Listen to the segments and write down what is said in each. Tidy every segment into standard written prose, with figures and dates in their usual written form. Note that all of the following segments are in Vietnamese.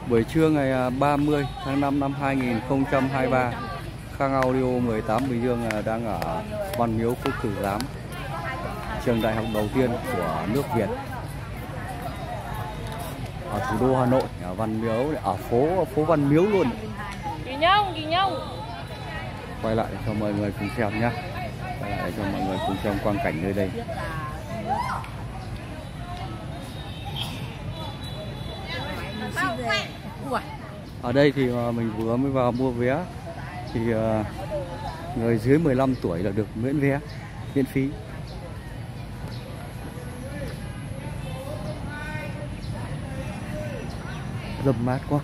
Buổi trưa ngày 30 tháng 5 năm 2023, Khang Audio 18 Bình Dương đang ở Văn Miếu Quốc Tử Giám, trường đại học đầu tiên của nước Việt ở thủ đô Hà Nội, ở Văn Miếu, ở phố Văn Miếu luôn. Kỳ Nhông. Quay lại cho mọi người cùng xem nhé. Quay lại cho mọi người cùng xem quang cảnh nơi đây. Ở đây thì mình vừa mới vào mua vé thì người dưới 15 tuổi là được miễn vé, miễn phí. Râm mát quá.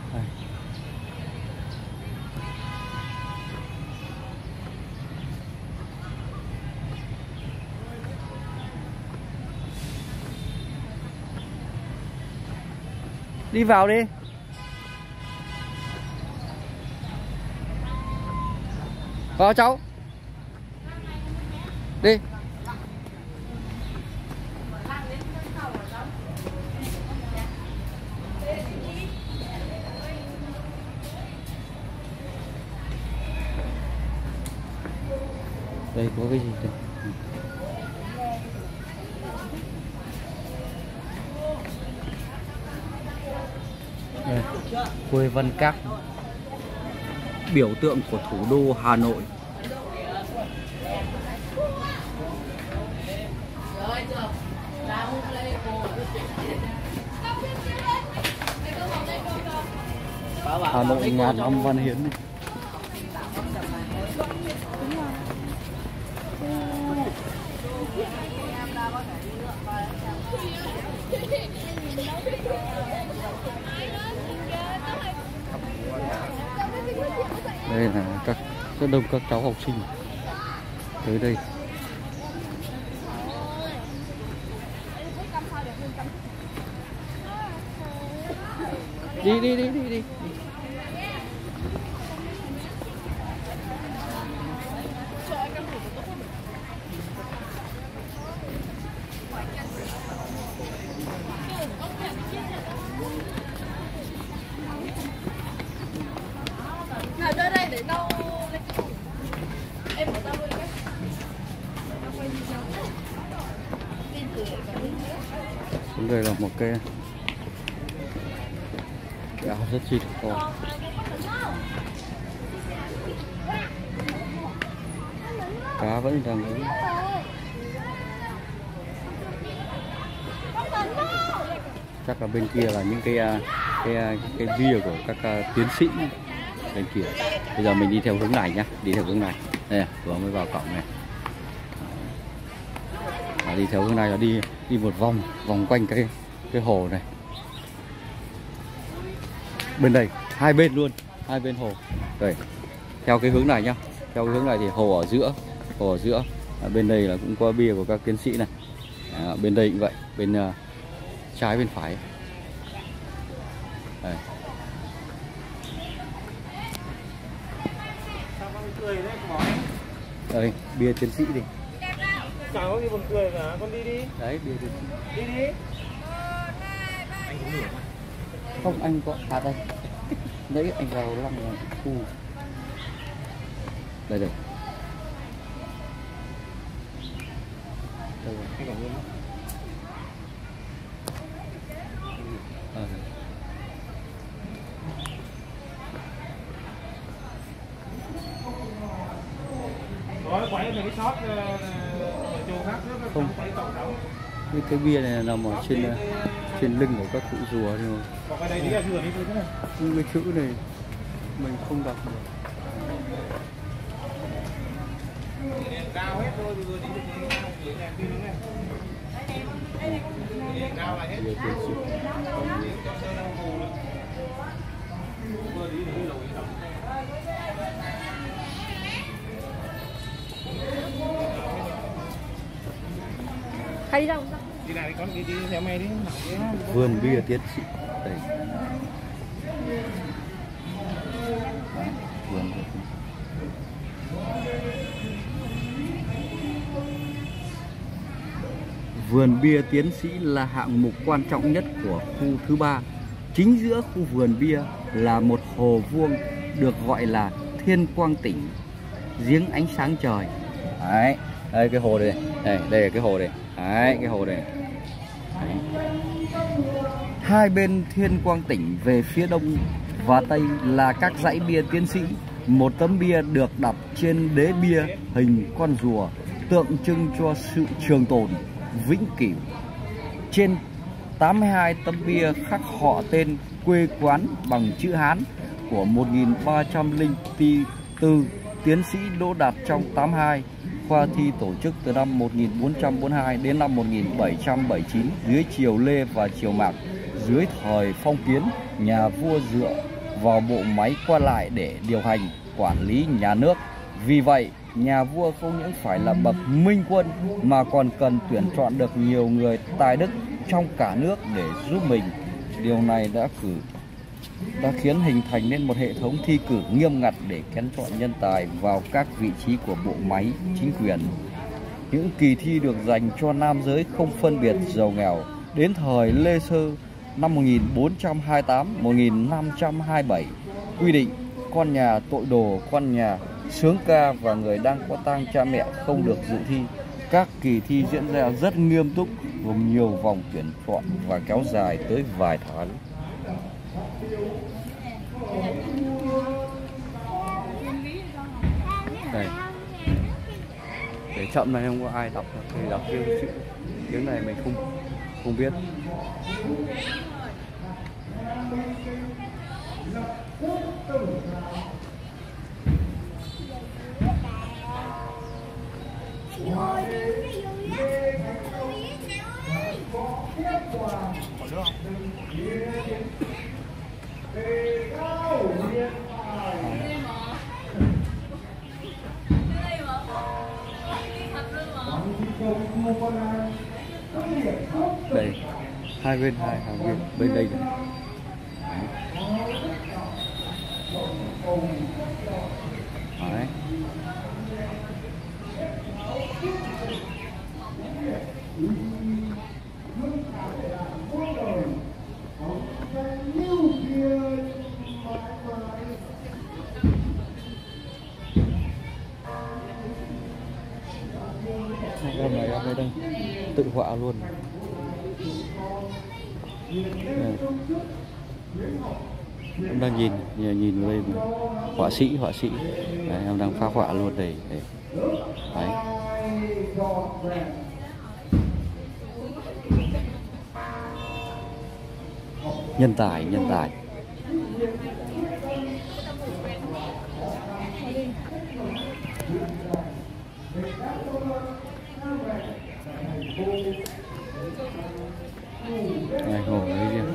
Đi vào đi. Vào cháu. Đi. Đây có cái gì đây? Đây, quê Văn Các, biểu tượng của thủ đô Hà Nội. Hà Nội ngàn năm văn hiến này. Đây là rất đông các cháu học sinh tới đây. Đi. Nào đưa đây để đâu. Em bỏ ra luôn cái. Đây là một cái áo rất chi to. Cá vẫn đang đứng. Chắc là bên kia là những cái bia của các tiến sĩ bên kia. Bây giờ mình đi theo hướng này nhá, đi theo hướng này. Đây này, vừa mới vào cổng này. Đi theo hướng này là đi một vòng quanh cái hồ này. Bên đây hai bên luôn, hai bên hồ. Đây, theo cái hướng này nhá, theo cái hướng này thì hồ ở giữa. Bên đây là cũng có bia của các tiến sĩ này. Bên đây cũng vậy, bên trái bên phải. Đây. Đây, bia tiến sĩ đi. Chẳng có gì buồn cười cả, con đi đi. Đấy, bia tiến sĩ. Đi. Anh có lửa không? Anh có đây. Nãy anh vào lăng là khu. Đây. Đây rồi. Cái luôn. Rồi quay về cái shot chỗ khác nữa không quay tổng đóng. Cái bia này nằm ở trên lưng của các cụ rùa thôi mà. Còn cái đây thì là rùa đi thôi. Nhưng cái chữ này mình không đọc được. Cao hết thôi, vừa đi được cái đèn pin này. Cao là hết. Vừa đi được lối đó. Hay đi đâu? Đi lại con đi theo mày đi. Vườn bia tiến sĩ. Đây. Vườn. Vườn bia tiến sĩ là hạng mục quan trọng nhất của khu thứ 3 Chính giữa khu vườn bia là một hồ vuông được gọi là Thiên Quang Tỉnh, giếng ánh sáng trời. Đấy, đây cái hồ đây, đây là cái hồ đây. Đấy, cái hồ đây. Đấy. Hai bên Thiên Quang Tỉnh về phía đông và tây là các dãy bia Tiến Sĩ. Một tấm bia được đặt trên đế bia hình con rùa, tượng trưng cho sự trường tồn, vĩnh cửu. Trên 82 tấm bia khắc họ tên, quê quán bằng chữ Hán của 1304 tiến sĩ Đỗ Đạt trong 82. Khoa thi tổ chức từ năm 1442 đến năm 1779 dưới triều Lê và triều Mạc. Dưới thời Phong Kiến, nhà vua dựa vào bộ máy quan lại để điều hành, quản lý nhà nước. Vì vậy, nhà vua không những phải là bậc minh quân mà còn cần tuyển chọn được nhiều người tài đức trong cả nước để giúp mình. Điều này đã khiến hình thành nên một hệ thống thi cử nghiêm ngặt để kén chọn nhân tài vào các vị trí của bộ máy chính quyền. Những kỳ thi được dành cho nam giới không phân biệt giàu nghèo. Đến thời Lê Sơ năm 1428-1527 quy định con nhà tội đồ, con nhà sướng ca và người đang có tang cha mẹ không được dự thi. Các kỳ thi diễn ra rất nghiêm túc, gồm nhiều vòng tuyển chọn và kéo dài tới vài tháng. Đây, để chậm này không có ai đọc, thì đọc chữ tiếng này mình không biết. Đây, hai bên hai hàng viên bên đây này. Đấy. Em này em đây đang tự họa luôn. Đây. Em đang nhìn vào đây, họa sĩ. Đấy, em đang phác họa luôn đây. Đấy. Nhân tài. Này, ngồi đấy kia.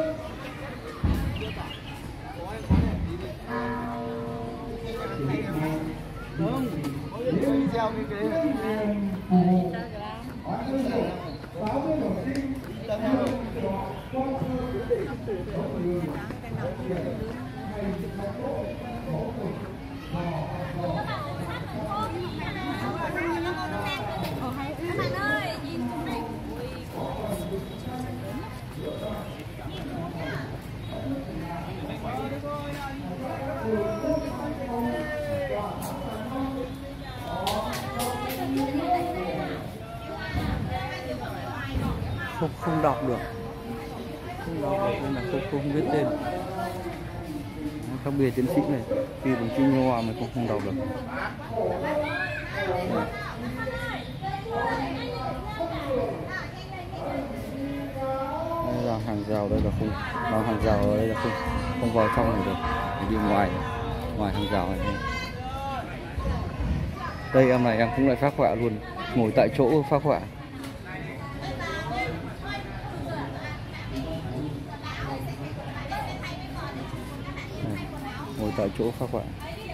Không đọc được nên là không biết tên. Khác biệt tiến sĩ này khi bằng chữ nho mà không đọc được. Đây là hàng rào, đây là không hàng rào ở đây là không vào trong này được, phải đi ngoài hàng rào này. Đây em này em cũng lại phác họa luôn, ngồi tại chỗ phác họa. Ngồi tại chỗ phác họa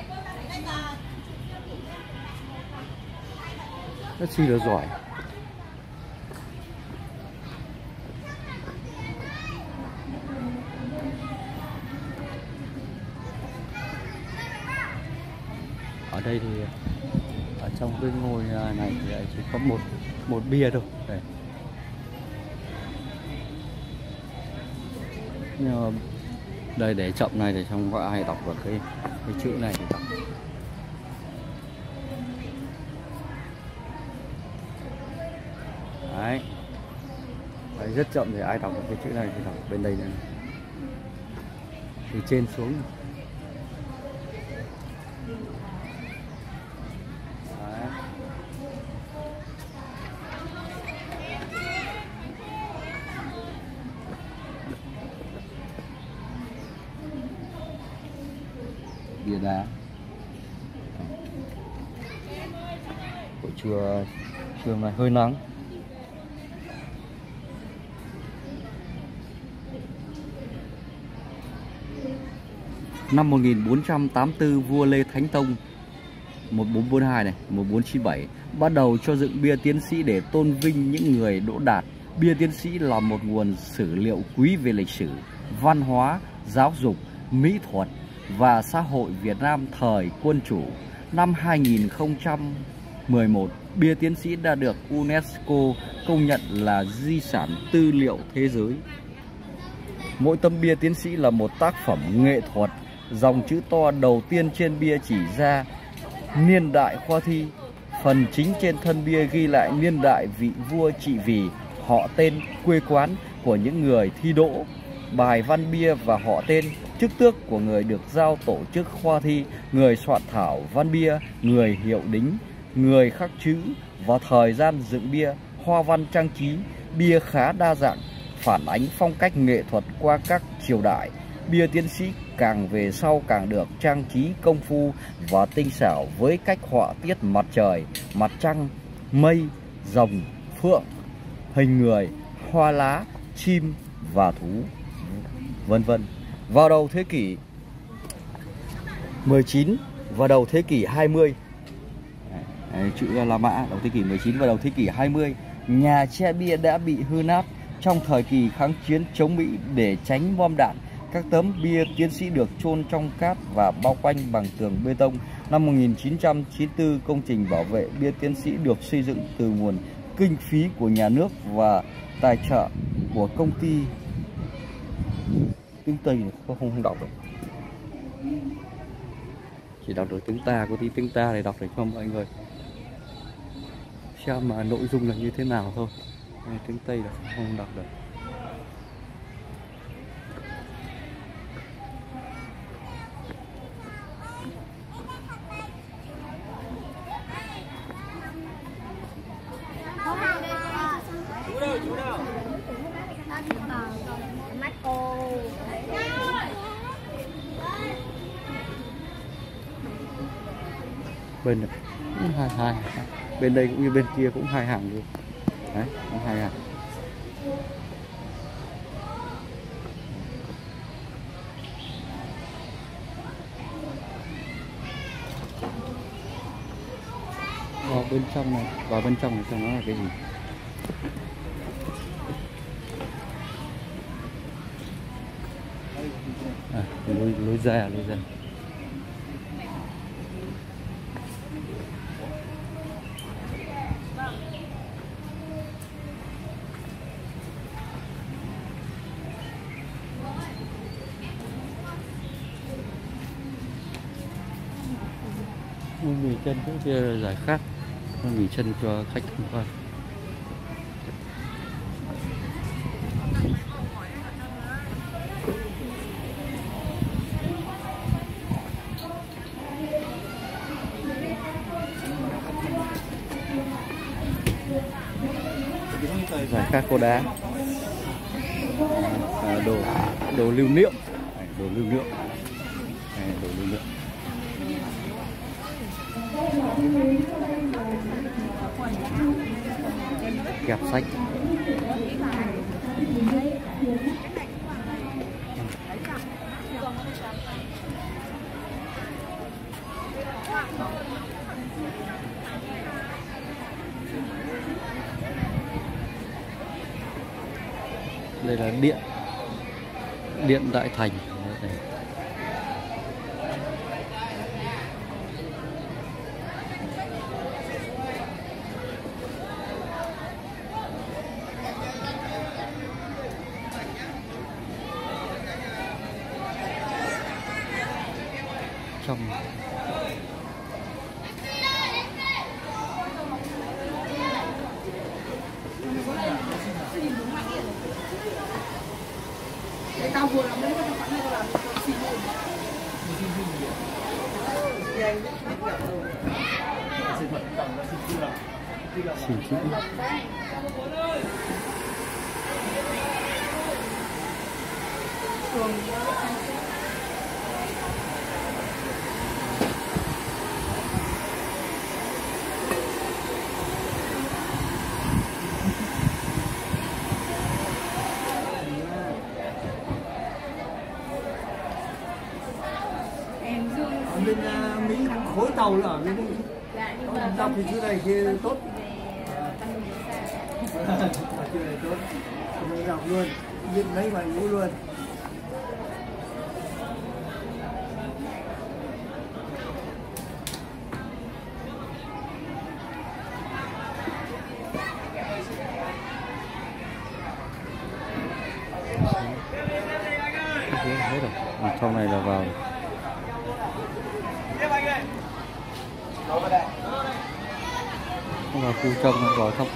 rất chi là giỏi. Ở đây thì ở trong cái ngôi này thì chỉ có một bia thôi. Đây. Nhưng mà đây để chậm này để không có ai đọc được cái chữ này thì đọc. Đấy. Đấy, rất chậm thì ai đọc được cái chữ này thì đọc bên đây này. Từ trên xuống. Đấy. Bia đá. Buổi trưa này hơi nắng. Năm 1484 vua Lê Thánh Tông 1442 này, 1497 bắt đầu cho dựng bia tiến sĩ để tôn vinh những người đỗ đạt. Bia tiến sĩ là một nguồn sử liệu quý về lịch sử, văn hóa, giáo dục, mỹ thuật và xã hội Việt Nam thời quân chủ. Năm 2011, bia tiến sĩ đã được UNESCO công nhận là di sản tư liệu thế giới. Mỗi tấm bia tiến sĩ là một tác phẩm nghệ thuật. Dòng chữ to đầu tiên trên bia chỉ ra niên đại khoa thi. Phần chính trên thân bia ghi lại niên đại, vị vua trị vì, họ tên, quê quán của những người thi đỗ, bài văn bia và họ tên, chức tước của người được giao tổ chức khoa thi, người soạn thảo văn bia, người hiệu đính, người khắc chữ và thời gian dựng bia. Hoa văn trang trí bia khá đa dạng, phản ánh phong cách nghệ thuật qua các triều đại. Bia tiến sĩ càng về sau càng được trang trí công phu và tinh xảo với cách họa tiết mặt trời, mặt trăng, mây, rồng, phượng, hình người, hoa lá, chim và thú, vân vân. Vào đầu thế kỷ 19 và đầu thế kỷ 20, chữ La Mã, đầu thế kỷ 19 và đầu thế kỷ 20, nhà che bia đã bị hư nát. Trong thời kỳ kháng chiến chống Mỹ, để tránh bom đạn, các tấm bia tiến sĩ được chôn trong cát và bao quanh bằng tường bê tông. Năm 1994, công trình bảo vệ bia tiến sĩ được xây dựng từ nguồn kinh phí của nhà nước và tài trợ của công ty. Tiếng Tây này không đọc được, chỉ đọc được tiếng ta, có tí tiếng ta để đọc được không mọi người, xem mà nội dung là như thế nào thôi. Tiếng Tây là không đọc được. Chú đâu? Mắt cô. Bên này cũng hai bên đây cũng như bên kia cũng hai hàng luôn. Đấy, cũng hai hàng. Vào bên trong này, xem nó là cái gì. Lối ra. Nghỉ chân chỗ kia giải khát, nghỉ chân cho khách tham quan. Giải khát cô đá, đồ lưu niệm, đồ lưu niệm. Kẹp sách. Đây là điện Đại Thành. Đây. trong. Tao vừa làm đấy, tao phải làm xin luôn. Xin chữ. Ở bên Mỹ khối tàu là ở bên đây. Dọc thì chỗ này kia tốt. Ở chỗ này tốt. Mình dọc luôn, biết mấy bài ngũ luôn. Hết rồi. Trong này là vào. Không vào khu trong, vào trong.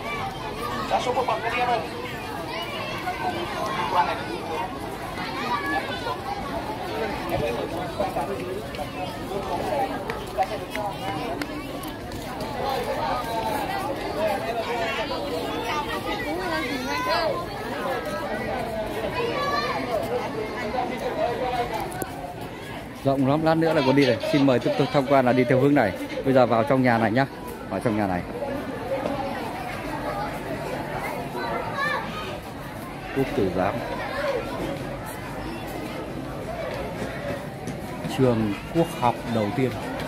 Rộng lắm, lát nữa là có đi này. Xin mời tiếp tục tham quan là đi theo hướng này. Bây giờ vào trong nhà này nhá. Vào trong nhà này. Quốc Tử Giám. Trường quốc học đầu tiên.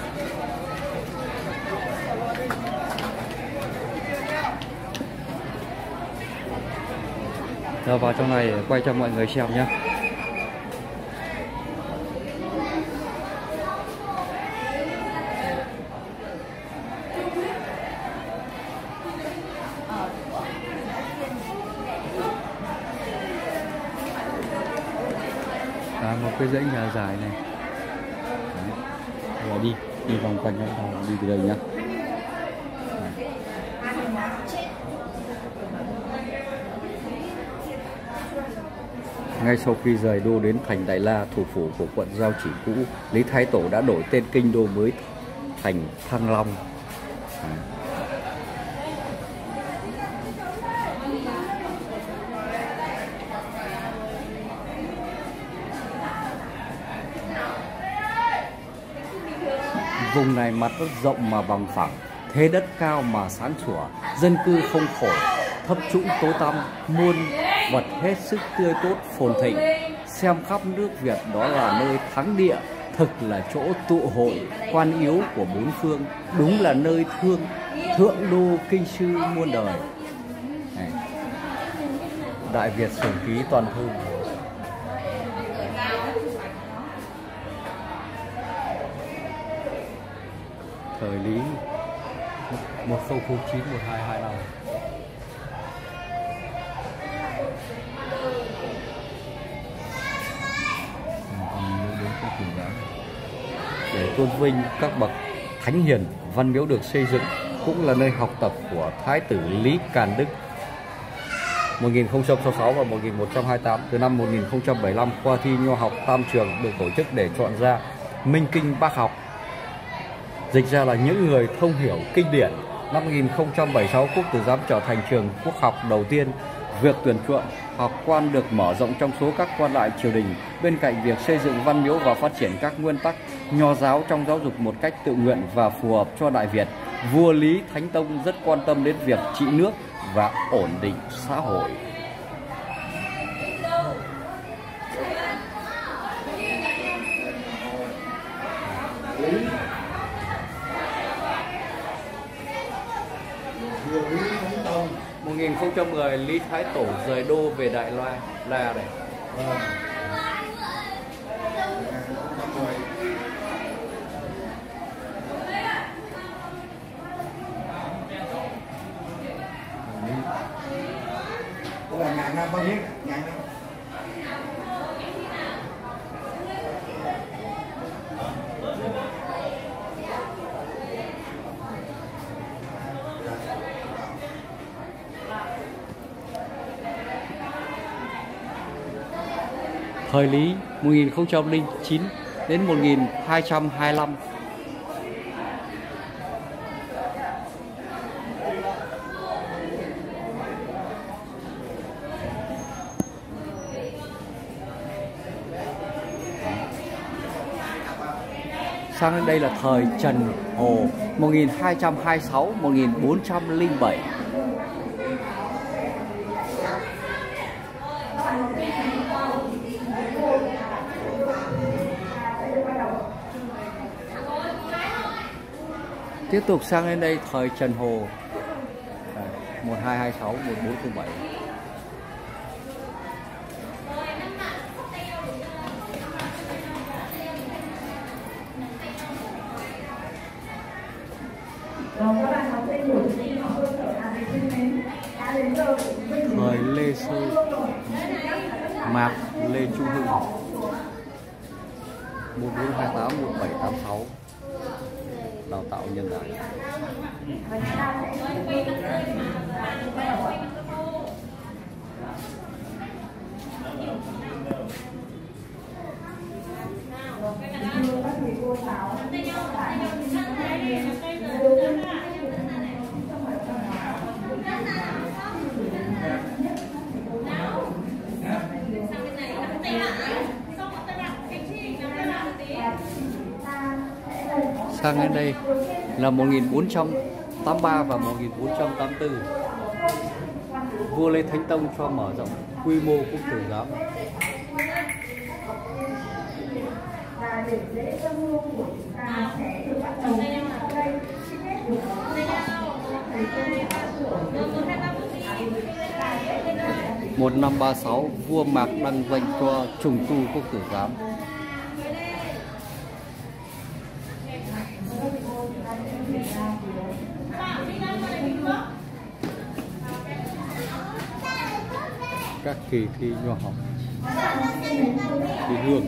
Giờ vào trong này quay cho mọi người xem nhé. Một cái dãy nhà dài này. Rồi đi vòng quanh nó, đi từ đây nhá. Ngay sau khi rời đô đến thành Đại La, thủ phủ của quận Giao Chỉ cũ, Lý Thái Tổ đã đổi tên kinh đô mới thành Thăng Long. Vùng này mặt đất rộng mà bằng phẳng, thế đất cao mà sáng sủa, dân cư không khổ, thấp trũng tối tăm, muôn vật hết sức tươi tốt phồn thịnh. Xem khắp nước Việt đó là nơi thắng địa, thực là chỗ tụ hội quan yếu của bốn phương, đúng là nơi thượng đô kinh sư muôn đời. Này. Đại Việt sử ký toàn thư. Thời Lý 1009-1225. Để tôn vinh các bậc thánh hiền, văn miếu được xây dựng cũng là nơi học tập của Thái tử Lý Càn Đức. 1066 và 1128. Từ năm 1075, khoa thi nho học tam trường được tổ chức để chọn ra minh kinh bác học, dịch ra là những người thông hiểu kinh điển. Năm 1076, Quốc Tử Giám trở thành trường quốc học đầu tiên. Việc tuyển chọn học quan được mở rộng trong số các quan lại triều đình. Bên cạnh việc xây dựng văn miếu và phát triển các nguyên tắc nho giáo trong giáo dục một cách tự nguyện và phù hợp cho Đại Việt, vua Lý Thánh Tông rất quan tâm đến việc trị nước và ổn định xã hội. Năm 1010, Lý Thái Tổ rời đô về Đại La này. Là ngàn năm bao nhiêu? Ngàn năm. Thời Lý 1009 đến 1225. Sang đến đây là thời Trần Hồ 1226-1407. Tiếp tục sang đến đây thời Trần Hồ 1226-1407. Thời Lê Sơ Mạc Lê Trung Hưng 1428-1786. Đào tạo nhân tài. Sang đến đây là 1483 và 1484. Vua Lê Thánh Tông cho mở rộng quy mô quốc tử giám. Một năm 36, vua Mạc Đăng Vanh cho trùng tu quốc tử giám. Các kỳ thi nho học, thi hương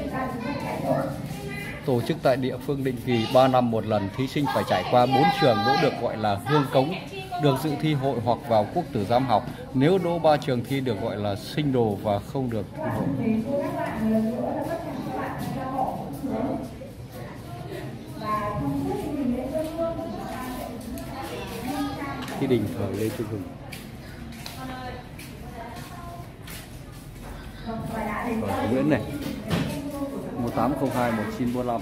tổ chức tại địa phương định kỳ 3 năm một lần. Thí sinh phải trải qua 4 trường đỗ được gọi là hương cống, được dự thi hội hoặc vào quốc tử giám học. Nếu đỗ 3 trường thi được gọi là sinh đồ và không được thi hội. Thi đình thời Lê Trung Hưng. Nguyễn này 1802-1945.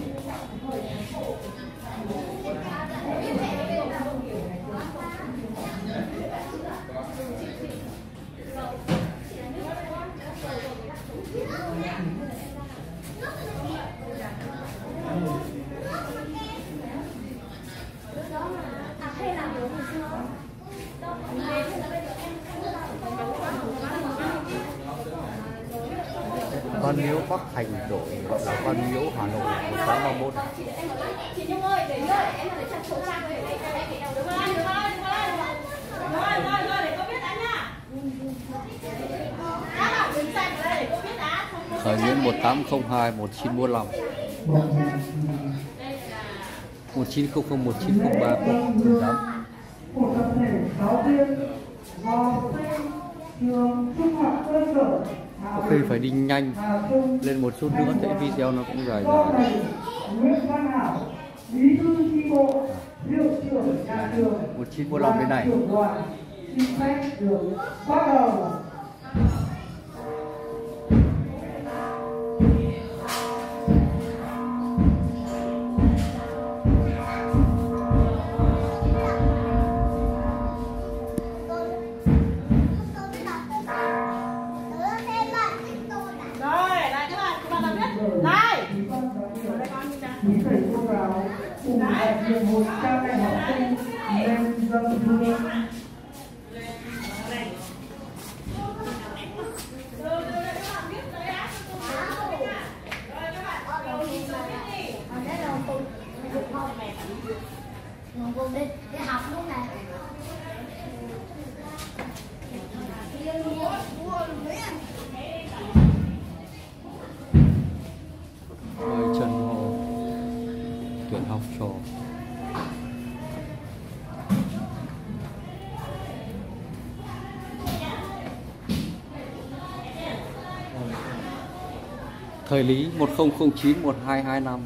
Văn Miếu Bắc Thành đổi gọi là Văn Miếu Hà Nội 1831. Chị Nhung ơi, để em là để chặt số ra để rồi, để cô biết đã nha. Đã bảo mình sạch rồi để cô biết đã. Thời Nguyễn 1802-1945. 1900-1903 quốc tử giám. Có khi phải đi nhanh lên một chút nữa, thế video nó cũng dài dài. 1945 đến này. Đi học luôn nè. Mời Trần Hồ tuyển học trò. Thời Lý 1009 1225.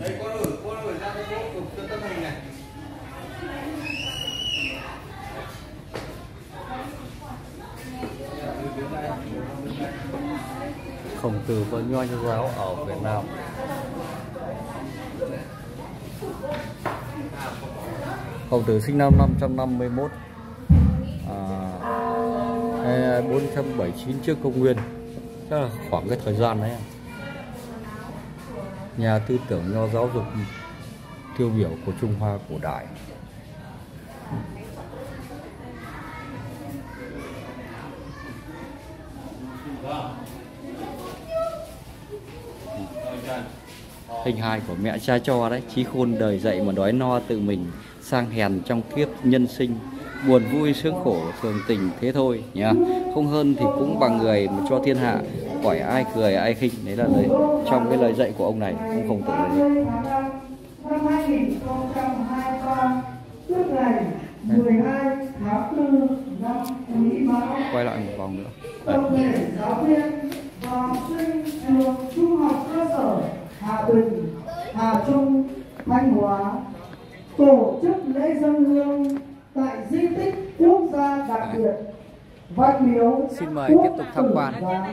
Khổng Tử và Nho giáo ở Việt Nam. Khổng Tử sinh năm 551 479 trước công nguyên, chắc là khoảng cái thời gian đấy. Nhà tư tưởng Nho giáo dục tiêu biểu của Trung Hoa cổ đại. Hình hài của mẹ cha cho đấy, chí khôn đời dậy mà đói no tự mình, sang hèn trong kiếp nhân sinh, buồn vui sướng khổ thường tình thế thôi nhá. Không hơn thì cũng bằng người mà cho thiên hạ, khỏi ai cười ai khinh. Đấy là lời trong cái lời dạy của ông này, ông Khổng Tử này. Năm 2023, tức ngày 12 tháng 4 năm Quý Mão. Quay lại một vòng nữa. Tập thể giáo viên và học sinh trường Trung học cơ sở Hà Bình, Hà Trung, Thanh Hóa tổ chức lễ dâng hương tại di tích quốc gia đặc biệt Văn Miếu. Xin mời tiếp tục tham quan.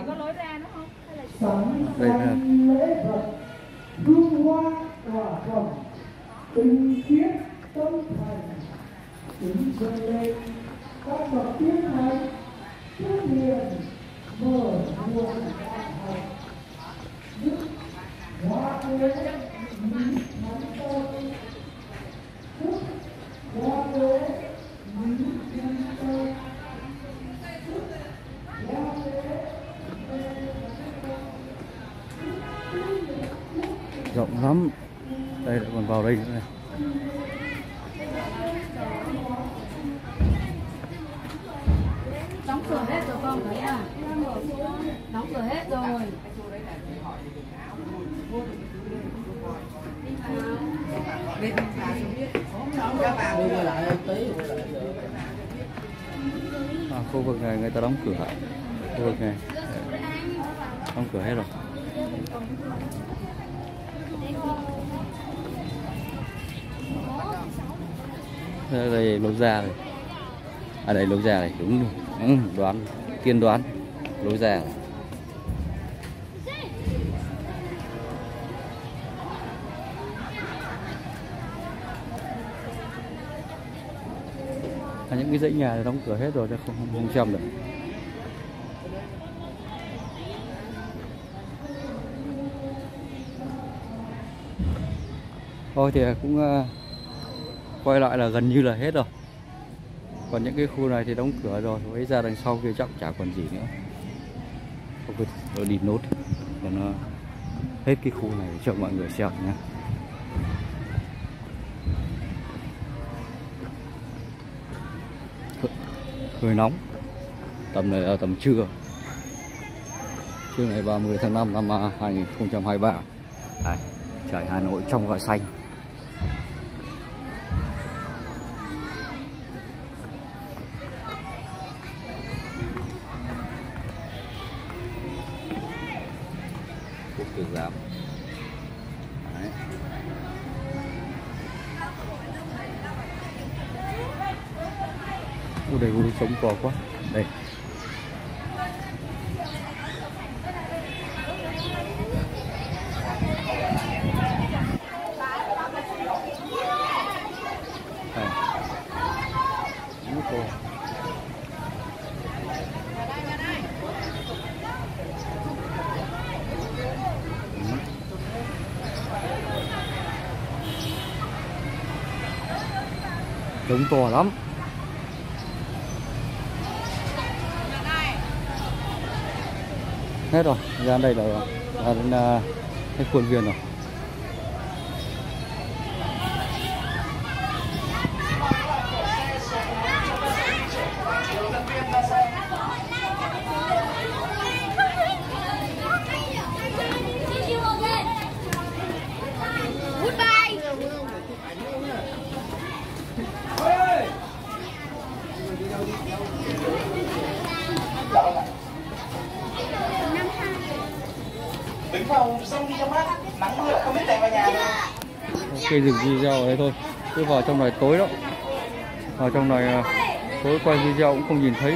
Đây là lễ vật, hương hoa quả phẩm, tinh khiết tâm thành, kính dâng lên các bậc tiên thánh, trước hiền mở nguồn đại học, đức hóa quế mỹ thánh tôn, đức hóa quế mỹ thánh tôn, đức hóa quế rộng lắm. Đây lại còn vào đây nữa này. Đóng cửa hết rồi con thấy à? Đóng cửa hết rồi. Khu vực này người ta đóng cửa. Khu vực này đóng cửa hết rồi. Đây lối ra này. À đây lối ra này, đúng rồi. Đoán, tiên đoán lối ra này. Những cái dãy nhà này đóng cửa hết rồi, chứ không xem được. Thôi thì cũng quay lại là gần như là hết rồi. Còn những cái khu này thì đóng cửa rồi, với ra đằng sau kia chắc chả còn gì nữa. Tôi đi nốt cho nó hết cái khu này cho mọi người xem nhé. Hơi nóng. Tầm này là tầm trưa. Trưa ngày 30 tháng 5 năm 2023. Đấy, trời Hà Nội trong và xanh. Quốc tử giám. Đấy. Đây khu sống to quá. Đây. Trống to lắm. Hết rồi, ra đây là đến cái khuôn viên rồi. Đứng vào sân đi cho mát, nắng mưa không biết chạy vào nhà được. Ok, dừng video ở đây thôi. Cứ vào trong này tối đó. Vào trong này tối quay video cũng không nhìn thấy.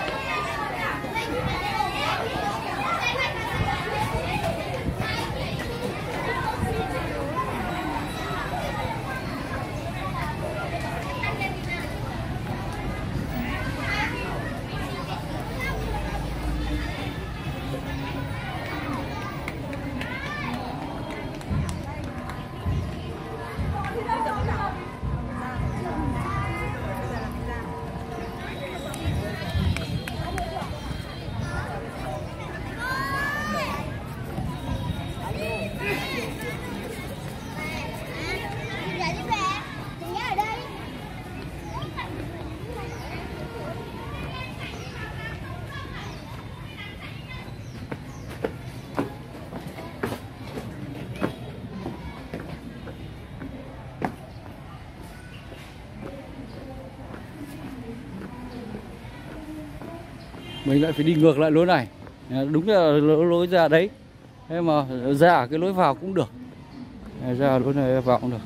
Mình lại phải đi ngược lại lối này. Đúng là lối ra đấy. Thế mà ra ở cái lối vào cũng được. Ra lối này vào cũng được.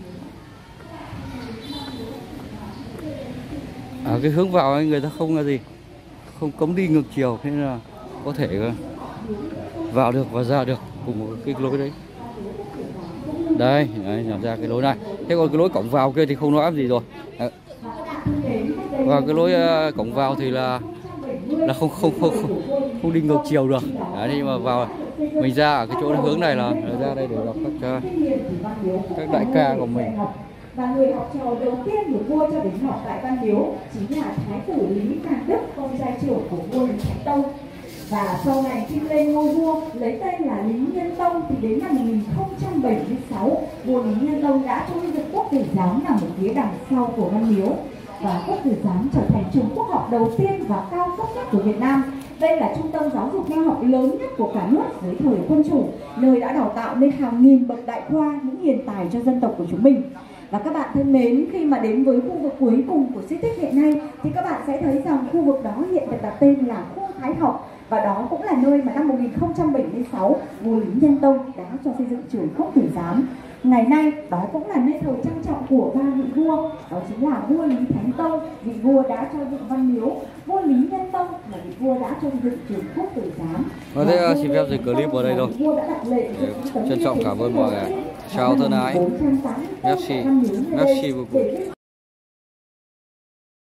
Ở cái hướng vào ấy người ta không là gì, không cấm đi ngược chiều, thế là có thể vào được và ra được cùng một cái lối đấy. Đây, nhận ra cái lối này. Thế còn cái lối cổng vào kia thì không nói gì rồi. Và cái lối cổng vào thì là không đi ngược chiều được. Đấy, nhưng mà vào mình ra ở cái chỗ hướng này là ra đây để gặp các đại ca của mình. Và người học trò đầu tiên của vua cho đến học tại Văn Miếu chính là Thái tử Lý Càng Đức, con trai trưởng của vua Lý Thánh Tông. Và sau này khi lên ngôi vua lấy tên là Lý Nhân Tông thì đến năm 1076, vua Lý Nhân Tông đã cho xây dựng quốc tử giám nằm ở phía đằng sau của Văn Miếu. Và quốc tử giám trở thành trường quốc học đầu tiên và cao cấp nhất của Việt Nam. Đây là trung tâm giáo dục nho học lớn nhất của cả nước dưới thời quân chủ, nơi đã đào tạo nên hàng nghìn bậc đại khoa, những hiền tài cho dân tộc của chúng mình. Và các bạn thân mến, khi mà đến với khu vực cuối cùng của di tích hiện nay thì các bạn sẽ thấy rằng khu vực đó hiện được đặt tên là khu Thái học. Và đó cũng là nơi mà năm 1076 vua Lý Nhân Tông đã cho xây dựng trường quốc tử giám. Ngày nay đó cũng là nơi thờ trang trọng của ba vị vua, đó chính là vua Lý Thánh Tông, vị vua đã cho dựng Văn Miếu, vua Lý Nhân Tông là vị vua đã cho dựng trường quốc tử giám. Và thế xin phép dừng clip ở đây thôi. Trân trọng cảm ơn mọi người. Chào thân ái. Merci beaucoup.